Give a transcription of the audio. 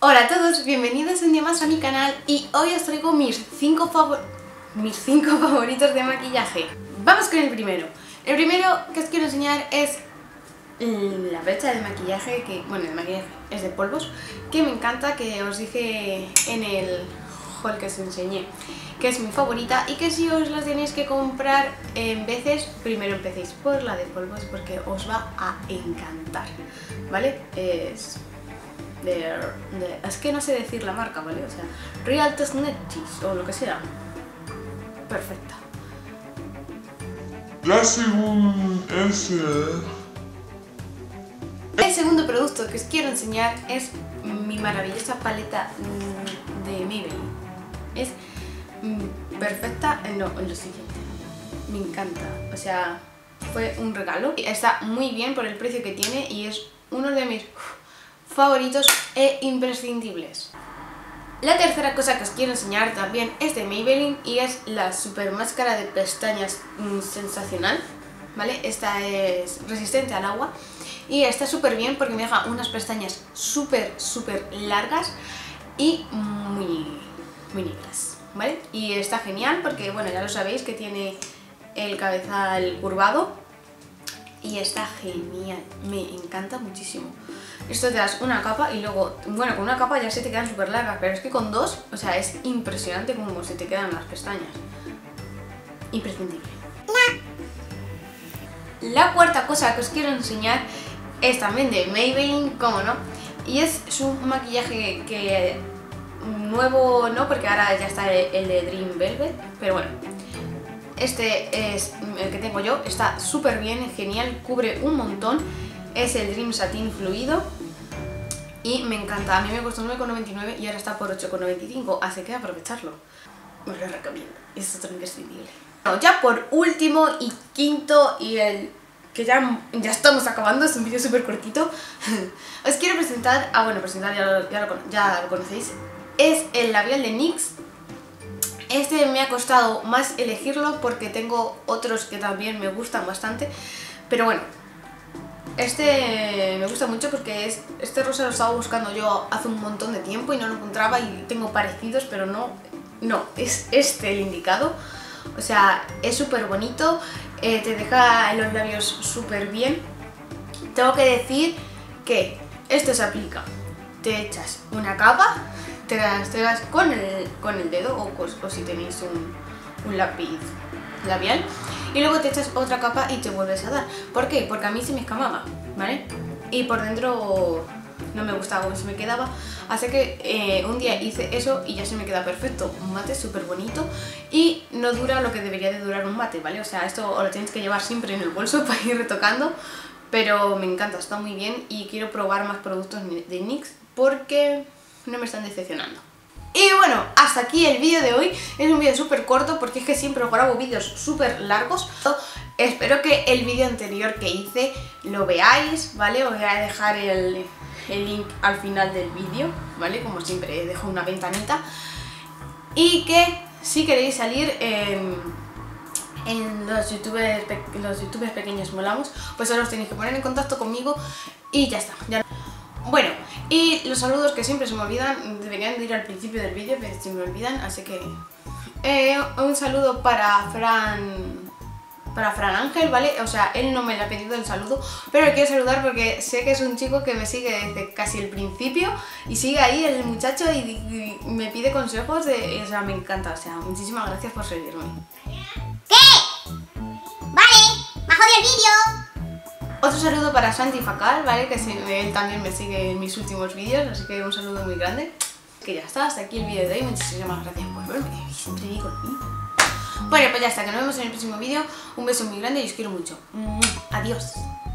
Hola a todos, bienvenidos un día más a mi canal y hoy os traigo mis 5 favoritos de maquillaje. Vamos con el primero. El primero que os quiero enseñar es la brocha de maquillaje, es de polvos, que me encanta, que os dije en el haul que os enseñé, que es mi favorita y que si os las tenéis que comprar en veces, primero empecéis por la de polvos porque os va a encantar, ¿vale? Es que no sé decir la marca, ¿vale? O sea, Real Cosmetics o lo que sea. Perfecta. La segunda es... El segundo producto que os quiero enseñar es mi maravillosa paleta de Maybelline. Es perfecta en lo siguiente. Me encanta. O sea, fue un regalo. Está muy bien por el precio que tiene y es uno de mis favoritos e imprescindibles. La tercera cosa que os quiero enseñar también es de Maybelline y es la super máscara de pestañas sensacional, ¿vale? Esta es resistente al agua y está súper bien porque me deja unas pestañas súper largas y muy negras, ¿vale? Y está genial porque, bueno, ya lo sabéis que tiene el cabezal curvado y está genial, me encanta muchísimo. Esto te das una capa y luego, bueno, con una capa ya se te quedan súper largas, pero es que con dos, o sea, es impresionante cómo se te quedan las pestañas. Imprescindible. La cuarta cosa que os quiero enseñar es también de Maybelline, como no, y es su maquillaje que nuevo no, porque ahora ya está el de Dream Velvet, pero bueno. Este es el que tengo yo, está súper bien, genial, cubre un montón. Es el Dream Satin Fluido y me encanta. A mí me costó 9,99 y ahora está por 8,95, así que aprovecharlo. Os lo recomiendo, es otro imprescindible. Bueno, ya por último y quinto y el que ya estamos acabando, es un vídeo súper cortito. Os quiero presentar, ya lo conocéis, es el labial de NYX. Este me ha costado más elegirlo porque tengo otros que también me gustan bastante, pero bueno, este me gusta mucho porque este rosa lo estaba buscando yo hace un montón de tiempo y no lo encontraba y tengo parecidos, pero no, es este el indicado. O sea, es súper bonito, te deja los labios súper bien. Tengo que decir que esto se aplica, te echas una capa, te las con el dedo o si tenéis un lápiz labial y luego te echas otra capa y te vuelves a dar. ¿Por qué? Porque a mí se me escamaba, ¿vale? Y por dentro no me gustaba cómo se me quedaba, así que un día hice eso y ya se me queda perfecto. Un mate súper bonito y no dura lo que debería de durar un mate, ¿vale? O sea, esto os lo tenéis que llevar siempre en el bolso para ir retocando, pero me encanta, está muy bien y quiero probar más productos de NYX porque no me están decepcionando. Y bueno, hasta aquí el vídeo de hoy. Es un vídeo súper corto porque es que siempre os grabo vídeos súper largos. Espero que el vídeo anterior que hice lo veáis, ¿vale? Os voy a dejar el link al final del vídeo, ¿vale? Como siempre dejo una ventanita. Y que si queréis salir en los youtubers pequeños molamos, pues solo os tenéis que poner en contacto conmigo y ya está. Bueno, y los saludos que siempre se me olvidan, deberían de ir al principio del vídeo, pero se me olvidan, así que un saludo para Fran Ángel, ¿vale? O sea, él no me lo ha pedido el saludo, pero le quiero saludar porque sé que es un chico que me sigue desde casi el principio y sigue ahí el muchacho y me pide consejos, o sea, me encanta, o sea, muchísimas gracias por seguirme. ¿Qué? Vale, bajo del vídeo. Otro saludo para Santi Facal, ¿vale? Que él también me sigue en mis últimos vídeos, así que un saludo muy grande. Que ya está, hasta aquí el vídeo de hoy. Muchísimas gracias por verme. Siempre digo lo mismo. Bueno, pues ya está, que nos vemos en el próximo vídeo. Un beso muy grande y os quiero mucho. Adiós.